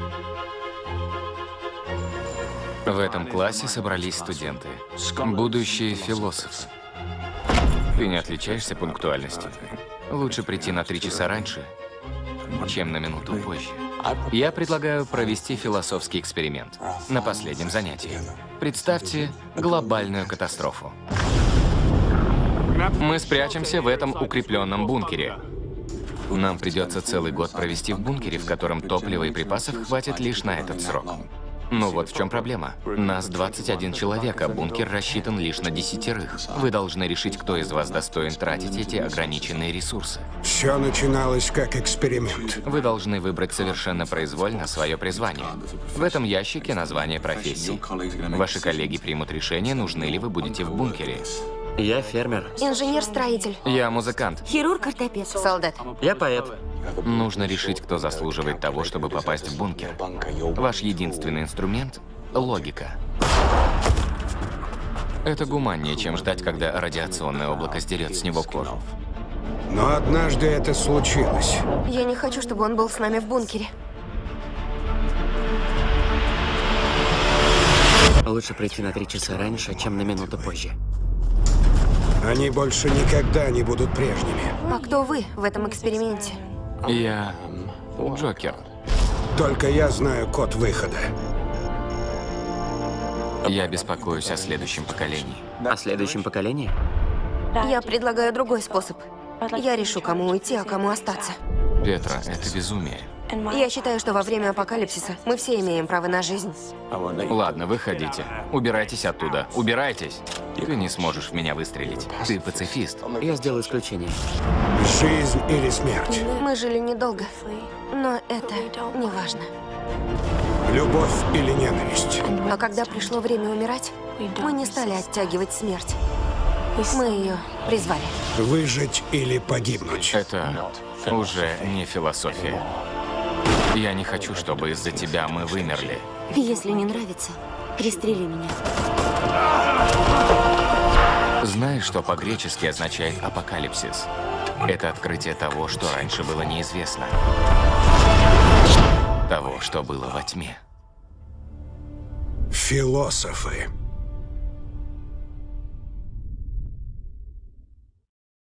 В этом классе собрались студенты, будущие философы. Ты не отличаешься пунктуальностью. Лучше прийти на 3 часа раньше, чем на минуту позже. Я предлагаю провести философский эксперимент на последнем занятии. Представьте глобальную катастрофу. Мы спрячемся в этом укрепленном бункере. Нам придется целый год провести в бункере, в котором топлива и припасов хватит лишь на этот срок. Ну вот в чем проблема. Нас 21 человек, а бункер рассчитан лишь на 10. Вы должны решить, кто из вас достоин тратить эти ограниченные ресурсы. Все начиналось как эксперимент. Вы должны выбрать совершенно произвольно свое призвание. В этом ящике название профессии. Ваши коллеги примут решение, нужны ли вы будете в бункере. Я фермер. Инженер-строитель. Я музыкант. Хирург-ортопед. Солдат. Я поэт. Нужно решить, кто заслуживает того, чтобы попасть в бункер. Ваш единственный инструмент — логика. Это гуманнее, чем ждать, когда радиационное облако сдерет с него кожу. Но однажды это случилось. Я не хочу, чтобы он был с нами в бункере. Лучше прийти на 3 часа раньше, чем на минуту позже. Они больше никогда не будут прежними. А кто вы в этом эксперименте? Я Джокер. Только я знаю код выхода. Я беспокоюсь о следующем поколении. О следующем поколении? Я предлагаю другой способ. Я решу, кому уйти, а кому остаться. Петра, это безумие. Я считаю, что во время апокалипсиса мы все имеем право на жизнь. Ладно, выходите. Убирайтесь оттуда. Убирайтесь. Ты не сможешь в меня выстрелить. Ты пацифист. Я сделаю исключение. Жизнь или смерть. Мы жили недолго, но это не важно. Любовь или ненависть. А когда пришло время умирать, мы не стали оттягивать смерть. Мы ее призвали. Выжить или погибнуть. Это уже не философия. Я не хочу, чтобы из-за тебя мы вымерли. Если не нравится, пристрели меня. Знаешь, что по-гречески означает апокалипсис? Это открытие того, что раньше было неизвестно. Того, что было во тьме. Философы.